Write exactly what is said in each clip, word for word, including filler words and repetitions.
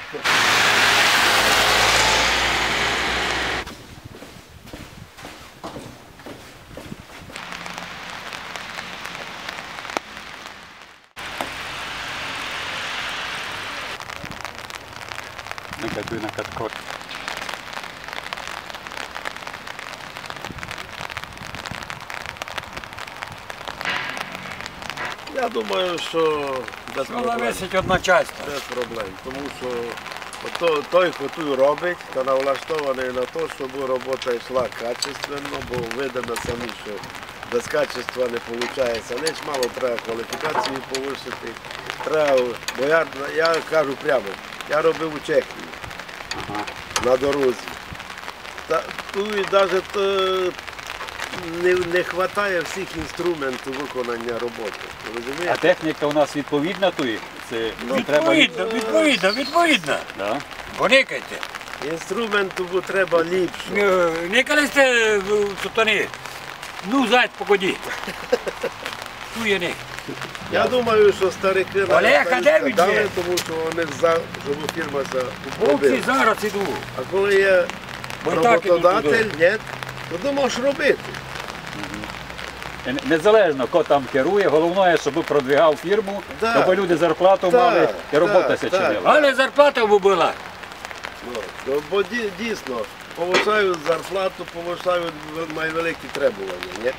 Накатуй на каткор. Я думаю, що без проблем. Висить одночасно. Без проблем. Тому що ото, той, хто тут робить, то налаштований на те, щоб робота йшла качественно, бо видно самі, що без качества не виходить. Лише мало треба кваліфікації повищити. Треба, бо я, я кажу прямо, я робив у Чехії, ага, на дорозі. Та, тут навіть не, не вистачає всіх інструментів виконання роботи. Розумієте? А техніка у нас відповідна тут? Це ну, відповідно, відповідно, відповідно. Да. Поникайте. Інструментів треба ліпше. Не колесте сутани. Ну, зайць погоді. Тут є не. Я думаю, що старики Олег, а де він дали, є? тому що вони за, щоб фірма за Хлопці зараз іду. А коли є Бо і так ідуть роботодатель, туди. ні, то ти можеш робити. Незалежно, хто там керує, головне, щоб продвигав фірму, Да. щоб люди зарплату Так, мали і робота так, ся так. чинила. Але зарплата б була. Ну, бо ді- дійсно, повишають зарплату, повишають найвеликі требування. Ні?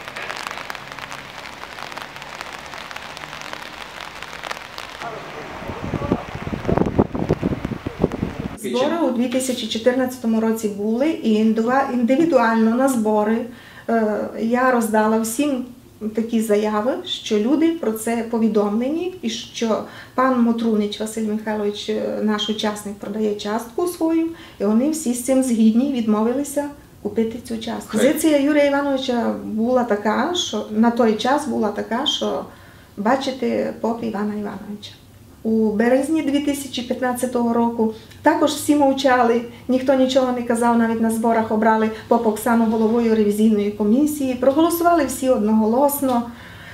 Збори у дві тисячі чотирнадцятому році були, і індивідуально на збори я роздала всім такі заяви, що люди про це повідомлені, і що пан Мотрунич Василь Михайлович, наш учасник, продає частку свою, і вони всі з цим згідні, відмовилися купити цю частку. Позиція Юрія Івановича була така, що на той час була така, що бачити поп Івана Івановича. У березні дві тисячі п'ятнадцятого року також всі мовчали, ніхто нічого не казав, навіть на зборах обрали поп Оксану головою ревізійної комісії, проголосували всі одноголосно.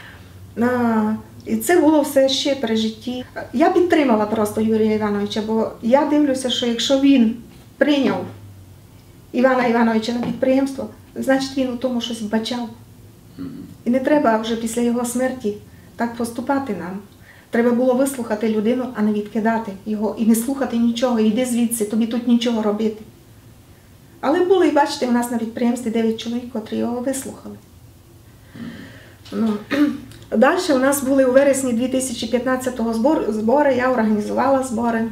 І це було все ще при житті. Я підтримала просто Юрія Івановича, бо я дивлюся, що якщо він прийняв Івана Івановича на підприємство, значить він у тому щось вбачав. І не треба вже після його смерті так поступати нам. Треба було вислухати людину, а не відкидати його. І не слухати нічого, йди звідси, тобі тут нічого робити. Але були, і бачите, у нас на підприємстві дев'ять чоловік, котрі його вислухали. Ну, далі у нас були у вересні дві тисячі п'ятнадцятого збори, збори, я організувала збори.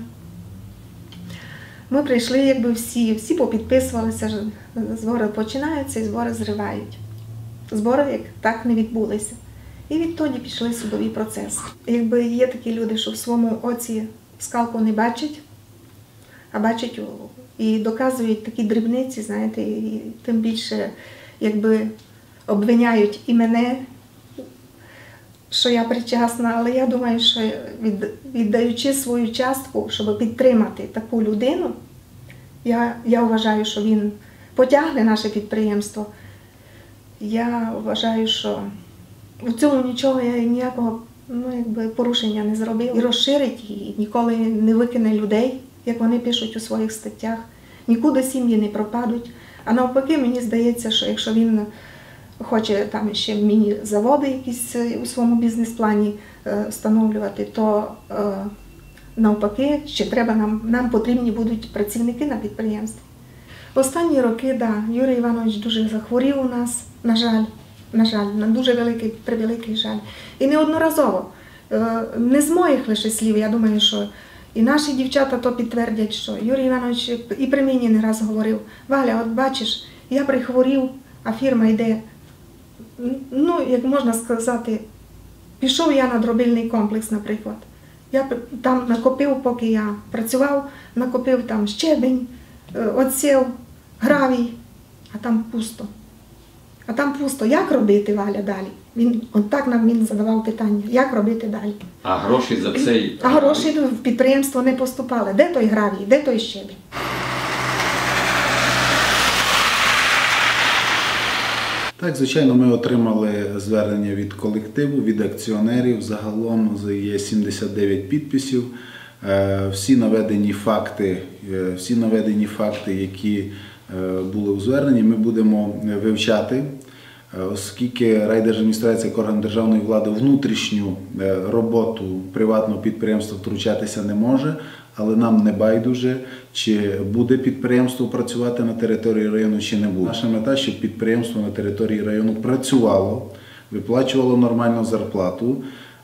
Ми прийшли, якби всі, всі попідписувалися, збори починаються і збори зривають. Збори як так не відбулися. І відтоді пішли судові процеси. Якби є такі люди, що в своєму оці скалку не бачать, а бачать і доказують такі дрібниці, знаєте, і тим більше якби обвиняють і мене, що я причасна, але я думаю, що від, віддаючи свою частку, щоб підтримати таку людину, я, я вважаю, що він потягне наше підприємство. Я вважаю, що у цьому нічого я ніякого ну, якби, порушення не зробила. І розширить її, ніколи не викине людей, як вони пишуть у своїх статтях. Нікуди сім'ї не пропадуть. А навпаки, мені здається, що якщо він хоче там ще міні-заводи якісь у своєму бізнес-плані е, встановлювати, то е, навпаки, ще треба нам, нам потрібні будуть працівники на підприємстві. В останні роки, да, Юрій Іванович дуже захворів у нас, на жаль. На жаль, на дуже великий, превеликий жаль. І неодноразово. Не з моїх лише слів, я думаю, що і наші дівчата то підтвердять, що Юрій Іванович і при мені не раз говорив: Валя, от бачиш, я прихворів, а фірма йде. Ну, як можна сказати, пішов я на дробильний комплекс, наприклад. Я там накопив, поки я працював, накопив там щебень, оцел, гравій, а там пусто. А там пусто. Як робити, Валя, далі? Він от так нам він задавав питання. Як робити далі? А гроші за цей... А гроші в підприємство не поступали. Де той гравій, де той щебінь? Так, звичайно, ми отримали звернення від колективу, від акціонерів. Загалом є сімдесят дев'ять підписів. Е, Всі наведені факти, е, всі наведені факти, які е, були у зверненні, ми будемо вивчати, е, оскільки райдержадміністрація як орган державної влади внутрішню е, роботу приватного підприємства втручатися не може, але нам не байдуже, чи буде підприємство працювати на території району, чи не буде. Наша мета, щоб підприємство на території району працювало, виплачувало нормальну зарплату,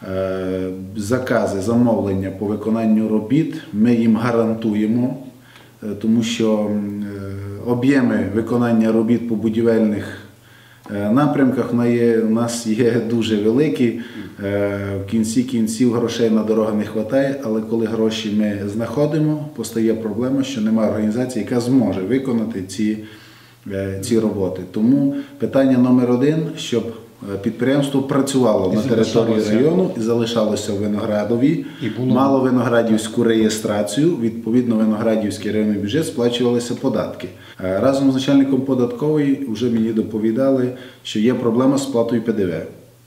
е, закази, замовлення по виконанню робіт ми їм гарантуємо, е, тому що е, об'єми виконання робіт по будівельних е, напрямках на є, у нас є дуже великі. Е, В кінці кінців грошей на дороги не вистачає, але коли гроші ми знаходимо, постає проблема, що немає організації, яка зможе виконати ці, е, ці роботи. Тому питання номер один, щоб підприємство працювало І на території залишалося. району і залишалося в Виноградові, І було- мало виноградівську реєстрацію, відповідно Виноградівський районний бюджет сплачувалися податки. Е, Разом з начальником податкової вже мені доповідали, що є проблема з сплатою Пе Де Ве.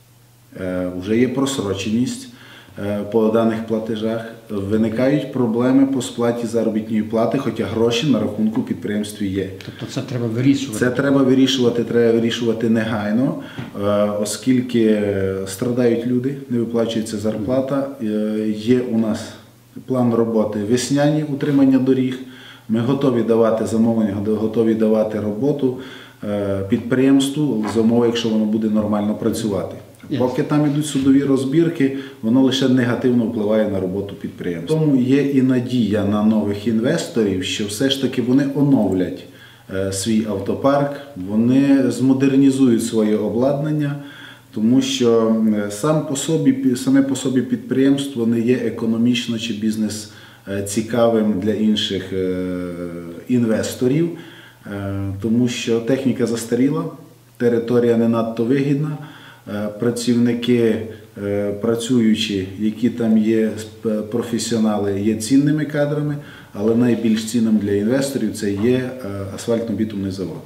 Е, Вже є просроченість е, по даних платежах, виникають проблеми по сплаті заробітної плати, хоча гроші на рахунку підприємстві є. Тобто це треба вирішувати. Це треба вирішувати, треба вирішувати негайно, е, оскільки страдають люди, не виплачується зарплата. Е, Є у нас план роботи весняні утримання доріг. Ми готові давати замовлення, готові давати роботу е, підприємству за умови, якщо воно буде нормально працювати. Поки там йдуть судові розбірки, воно лише негативно впливає на роботу підприємства. Тому є і надія на нових інвесторів, що все ж таки вони оновлять е, свій автопарк, вони змодернізують своє обладнання, тому що е, сам по собі, саме по собі підприємство не є економічно чи бізнес е, цікавим для інших е, інвесторів, е, тому що техніка застаріла, територія не надто вигідна. Е, Працівники, е, працюючі, які там є сп- професіонали, є цінними кадрами, але найбільш цінним для інвесторів це є е, асфальтно-бітумний завод.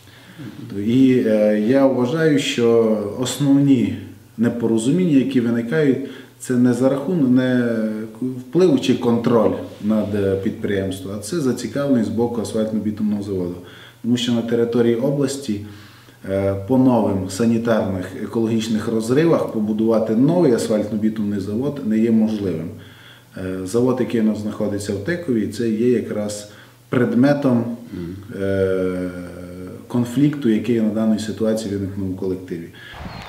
І е, я вважаю, що основні непорозуміння, які виникають, це не за рахунок, не вплив чи контроль над е, підприємством, а це зацікавленість з боку асфальтно-бітумного заводу. Тому що на території області е, по новим санітарних екологічних розривах побудувати новий асфальтно-бітумний завод не є можливим. Е, Завод, який у нас знаходиться в Текові, це є якраз предметом е, конфлікту, який на даній ситуації виникнув у колективі.